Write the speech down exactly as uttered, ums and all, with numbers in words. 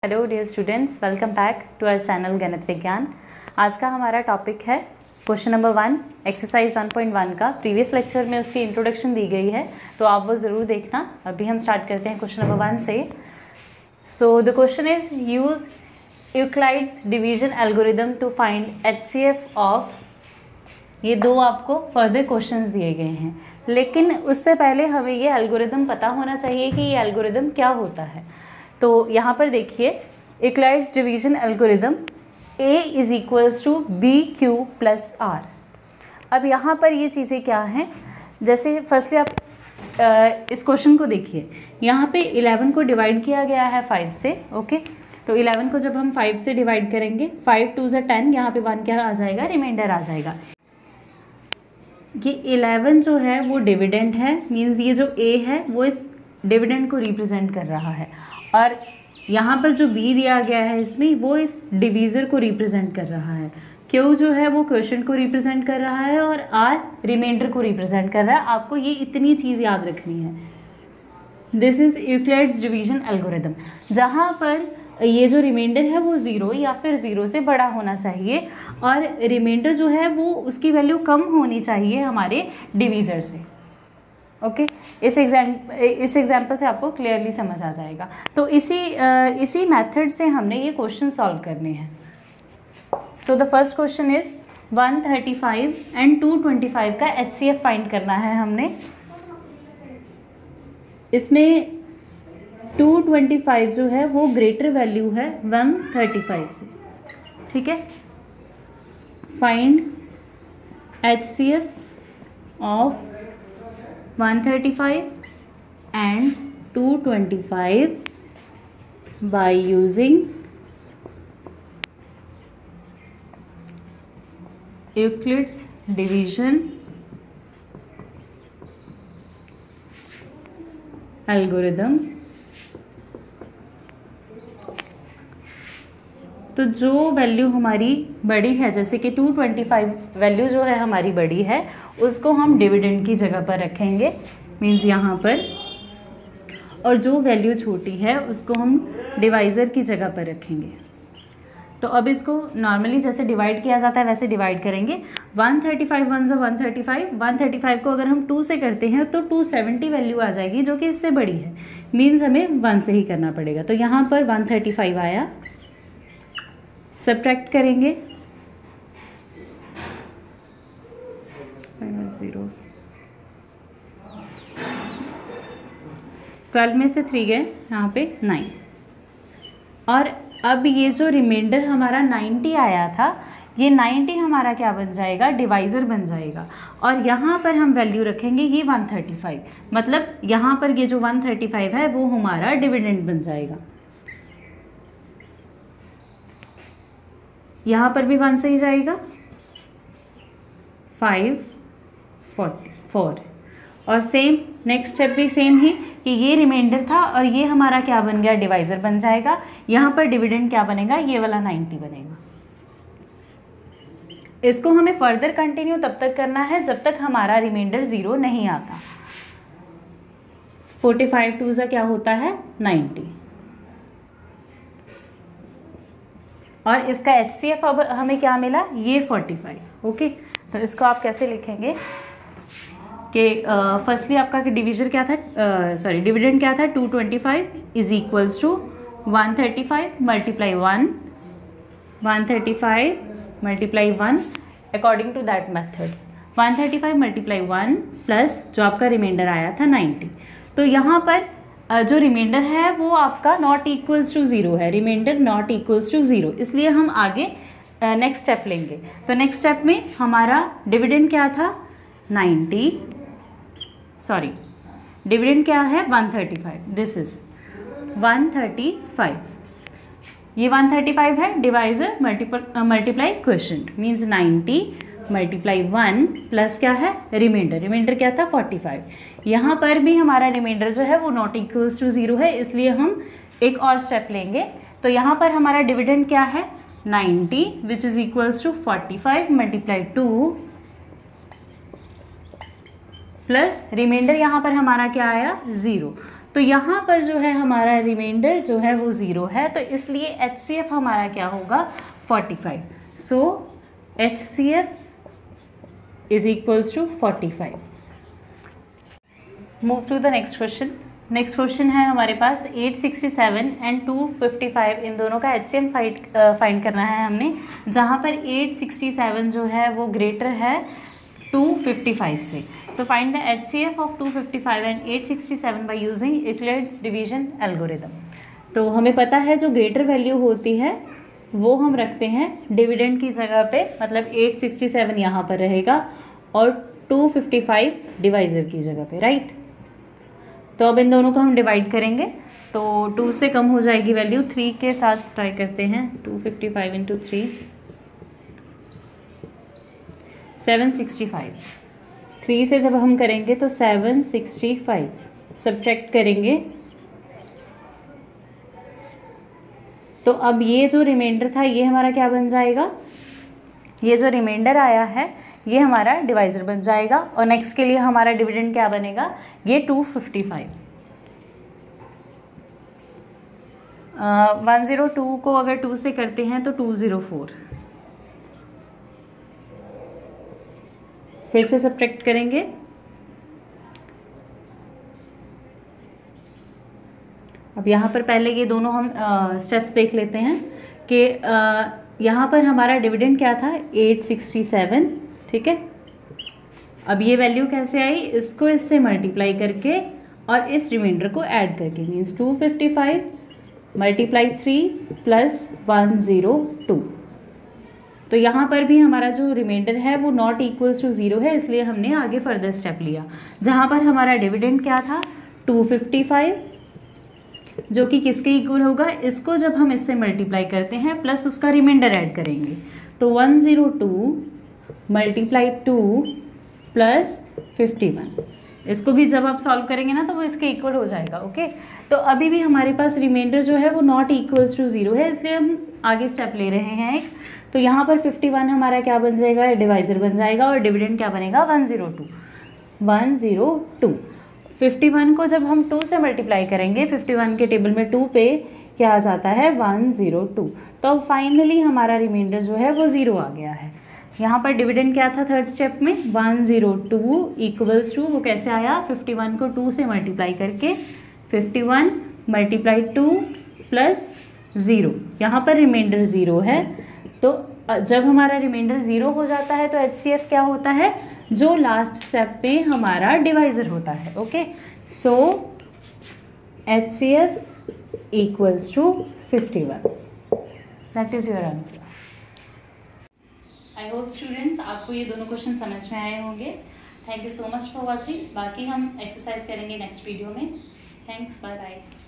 Hello dear students, welcome back to our channel Ganit Vigyan. आज का हमारा टॉपिक है question number one, exercise one point one का। Previous lecture में उसकी इंट्रोडक्शन दी गई है, तो आप वो ज़रूर देखना। अभी हम स्टार्ट करते हैं क्वेश्चन नंबर वन से। So the question is use Euclid's division algorithm to find H C F of. ये दो आपको फर्दर क्वेश्चंस दिए गए हैं, लेकिन उससे पहले हमें ये एल्गोरिदम पता होना चाहिए कि ये एल्गोरिदम क्या होता है। तो यहाँ पर देखिए, Euclid's division algorithm A is equals to B Q plus R. अब यहाँ पर ये चीज़ें क्या हैं, जैसे फर्स्टली आप आ, इस क्वेश्चन को देखिए। यहाँ पे इलेवन को डिवाइड किया गया है फाइव से। ओके, तो इलेवन को जब हम फाइव से डिवाइड करेंगे, फाइव टू ज़ा टेन, यहाँ पे वन क्या आ जाएगा, रिमाइंडर आ जाएगा। ये इलेवन जो है वो डिविडेंड है, मीन्स ये जो A है वो इस डिविडेंड को रिप्रेजेंट कर रहा है, और यहाँ पर जो बी दिया गया है इसमें वो इस डिवीज़र को रिप्रेजेंट कर रहा है। क्यू जो है वो क्वेश्चन को रिप्रेजेंट कर रहा है, और आर रिमाइंडर को रिप्रेजेंट कर रहा है। आपको ये इतनी चीज़ याद रखनी है। This is Euclid's division algorithm, जहाँ पर ये जो रिमाइंडर है वो ज़ीरो या फिर ज़ीरो से बड़ा होना चाहिए, और रिमाइंडर जो है वो उसकी वैल्यू कम होनी चाहिए हमारे डिवीज़र से। Okay okay? इस एग्जाम इस एग्जाम्पल से आपको क्लियरली समझ आ जाएगा। तो इसी uh, इसी मेथड से हमने ये क्वेश्चन सॉल्व करने हैं। So the first question is one thirty five and two twenty five का एच सी एफ फाइंड करना है हमने। इसमें टू ट्वेंटी फाइव जो है वो ग्रेटर वैल्यू है वन थर्टी फाइव से। ठीक है, find H C F of one thirty five and two twenty five by using Euclid's division algorithm। तो जो वैल्यू हमारी बड़ी है, जैसे कि टू ट्वेंटी फाइव वैल्यू जो है हमारी बड़ी है, उसको हम डिविडेंड की जगह पर रखेंगे, मीन्स यहाँ पर, और जो वैल्यू छोटी है उसको हम डिवाइज़र की जगह पर रखेंगे। तो अब इसको नॉर्मली जैसे डिवाइड किया जाता है वैसे डिवाइड करेंगे। वन थर्टी फाइव वन से one thirty five, one thirty five को अगर हम टू से करते हैं तो टू सेवेंटी वैल्यू आ जाएगी, जो कि इससे बड़ी है, मीन्स हमें वन से ही करना पड़ेगा। तो यहाँ पर वन थर्टी फाइव आया, सब्ट्रैक्ट करेंगे, ज़ीरो, ट्वेल्व में से थ्री गए, यहाँ पे नाइन। और अब ये जो रिमाइंडर हमारा नाइन्टी आया था, ये नाइन्टी हमारा क्या बन जाएगा, डिवाइज़र बन जाएगा, और यहाँ पर हम वैल्यू रखेंगे ये वन थर्टी फाइव। मतलब यहाँ पर ये जो वन थर्टी फाइव है वो हमारा डिविडेंड बन जाएगा। यहाँ पर भी वन से ही जाएगा, फाइव फोर्टी फोर, और सेम नेक्स्ट स्टेप भी सेम ही कि ये रिमाइंडर था और ये हमारा क्या बन गया, डिवाइज़र बन जाएगा। यहाँ पर डिविडेंड क्या बनेगा, ये वाला नाइन्टी बनेगा। इसको हमें फर्दर कंटिन्यू तब तक करना है जब तक हमारा रिमाइंडर ज़ीरो नहीं आता। फोर्टी फाइव टू ज़ा क्या होता है, नाइन्टी, और इसका एच सी एफ अब हमें क्या मिला, ये फोर्टी फाइव। ओके, तो इसको आप कैसे लिखेंगे कि फर्स्टली uh, आपका डिवीजर क्या था, सॉरी डिविडेंड क्या था, two twenty five is equals to one thirty five multiply one, one thirty five multiply one, according to that method one thirty five multiply one plus जो आपका reminder आया था ninety. तो यहाँ पर uh, जो रिमाइंडर है वो आपका नॉट इक्वल्स टू ज़ीरो है, reminder not equals to zero, इसलिए हम आगे नेक्स्ट स्टेप लेंगे। तो नेक्स्ट स्टेप में हमारा डिविडेंड क्या था, नाइन्टी, सॉरी डिविडेंड क्या है, one thirty five, this is one thirty five, ये वन थर्टी फाइव है, divisor multiple multiply quotient, means ninety multiply one plus क्या है, रिमाइंडर, रिमाइंडर क्या था, फोर्टी फाइव। यहाँ पर भी हमारा रिमाइंडर जो है वो नॉट इक्वल्स टू ज़ीरो है, इसलिए हम एक और स्टेप लेंगे। तो यहाँ पर हमारा डिविडेंड क्या है, ninety, which is equals to forty five multiply two plus reminder यहाँ पर हमारा क्या आया, ज़ीरो। तो यहाँ पर जो है हमारा रिमाइंडर जो है वो ज़ीरो है, तो इसलिए एच सी एफ हमारा क्या होगा forty five. So H C F is equals to forty five. Move to the next question. Next question है हमारे पास eight sixty seven and two fifty five, इन दोनों का H C M fight find करना है हमने, जहाँ पर एट सिक्सटी सेवन जो है वो ग्रेटर है टू फिफ्टी फाइव से। So find the H C F of two fifty five and eight sixty seven by using Euclid's division algorithm. तो हमें पता है जो ग्रेटर वैल्यू होती है वो हम रखते हैं डिविडेंड की जगह पे, मतलब एट सिक्सटी सेवन यहाँ पर रहेगा और टू फिफ्टी फाइव डिवाइज़र की जगह पे, राइट। तो अब इन दोनों को हम डिवाइड करेंगे तो टू से कम हो जाएगी वैल्यू, थ्री के साथ ट्राई करते हैं। Two fifty five into three seven sixty five, three से जब हम करेंगे तो सेवन सिक्सटी फाइव, सब्ट्रैक्ट करेंगे तो अब ये जो रिमाइंडर था ये हमारा क्या बन जाएगा, ये जो रिमाइंडर आया है ये हमारा डिवाइज़र बन जाएगा। और नेक्स्ट के लिए हमारा डिविडेंड क्या बनेगा, ये two fifty five. One zero two को अगर टू से करते हैं तो टू ज़ीरो फोर, फिर से सब्ट्रैक्ट करेंगे अब यहाँ पर पहले ये दोनों हम स्टेप्स देख लेते हैं कि यहाँ पर हमारा डिविडेंड क्या था एट सिक्सटी सेवन, ठीक है। अब ये वैल्यू कैसे आई, इसको इससे मल्टीप्लाई करके और इस रिमाइंडर को ऐड करके, means two fifty five multiply three plus one zero two. तो यहाँ पर भी हमारा जो रिमाइंडर है वो नॉट इक्वल्स टू ज़ीरो है, इसलिए हमने आगे फर्दर स्टेप लिया, जहाँ पर हमारा डिविडेंड क्या था टू फिफ्टी फाइव, जो कि किसके इक्वल होगा, इसको जब हम इससे मल्टीप्लाई करते हैं प्लस उसका रिमाइंडर ऐड करेंगे तो one zero two multiply two plus fifty one, इसको भी जब आप सॉल्व करेंगे ना तो वो इसके इक्वल हो जाएगा, ओके। तो अभी भी हमारे पास रिमाइंडर जो है वो नॉट इक्वल्स टू ज़ीरो है, इसलिए हम आगे स्टेप ले रहे हैं एक। तो यहाँ पर फिफ्टी वन हमारा क्या बन जाएगा, डिवाइज़र बन जाएगा और डिविडेंड क्या बनेगा one zero two, one zero two. Fifty one को जब हम टू से मल्टीप्लाई करेंगे, फिफ्टी वन के टेबल में टू पे क्या आ जाता है वन ज़ीरो टू। तो अब फाइनली हमारा रिमाइंडर जो है वो ज़ीरो आ गया है। यहाँ पर डिविडेंड क्या था थर्ड स्टेप में, one zero two equals two, वो कैसे आया, फिफ्टी वन को टू से मल्टीप्लाई करके, fifty one multiply two plus zero, यहाँ पर रिमाइंडर ज़ीरो है। तो जब हमारा रिमाइंडर ज़ीरो हो जाता है तो एच सी एफ क्या होता है, जो लास्ट स्टेप पे हमारा डिवाइज़र होता है, okay. So H C F equals to fifty one, that is your answer. I hope students आपको ये दोनों क्वेश्चन समझ में आए होंगे। Thank you so much for watching. बाकी हम एक्सरसाइज करेंगे नेक्स्ट वीडियो में। Thanks, bye bye.